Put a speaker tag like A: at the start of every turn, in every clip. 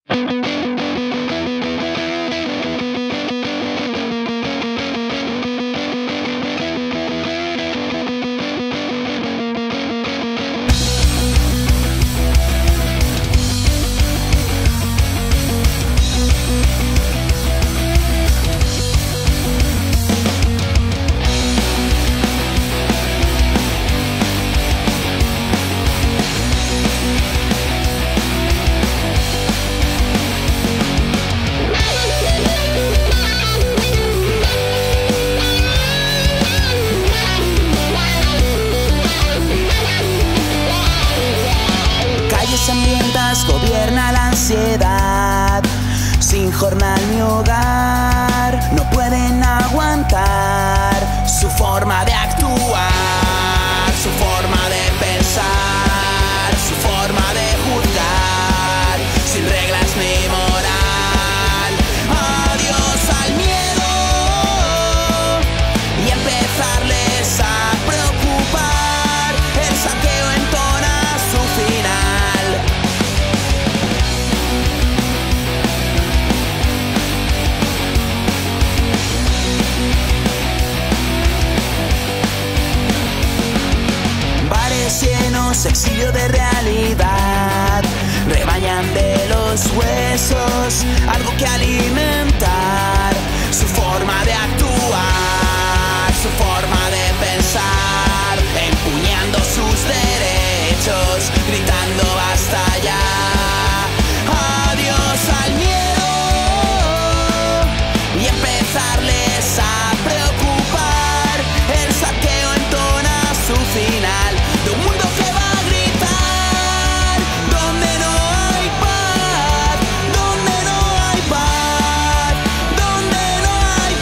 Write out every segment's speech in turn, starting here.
A: Hambrientas gobierna la ansiedad, sin jornal ni hogar, no pueden aguantar su forma de actuar, su forma de pensar, su forma de juzgar, sin reglas ni moral. Adiós al miedo y empezarles a preocupar, el saqueo entona su final. Llenos, exilio de realidad, rebañan de los huesos algo que alimentar, su forma de actuar, su forma de pensar, empuñando sus derechos, gritando basta ya. Adiós al miedo y empezarles a preocupar, el saqueo entona su final. De un mundo que va a gritar, donde no hay paz, donde no hay paz, donde no hay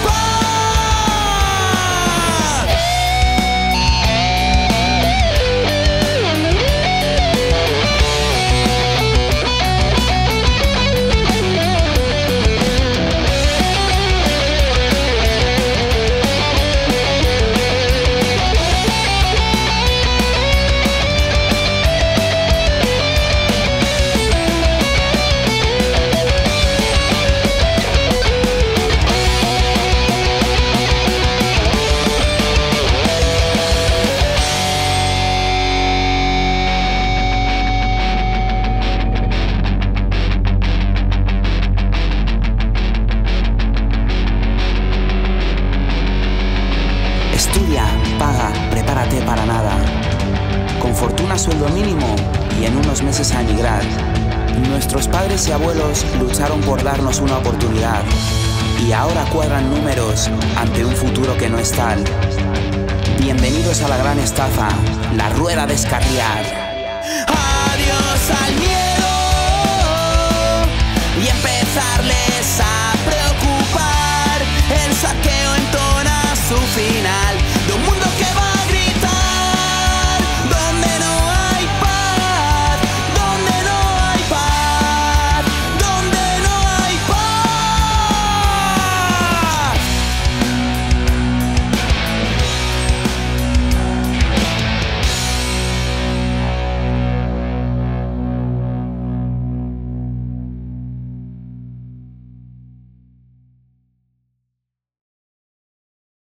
A: Estudia, paga, prepárate para nada. Con fortuna, sueldo mínimo y en unos meses a emigrar. Nuestros padres y abuelos lucharon por darnos una oportunidad y ahora cuadran números ante un futuro que no es tal. Bienvenidos a la gran estafa, la rueda de Escarriar.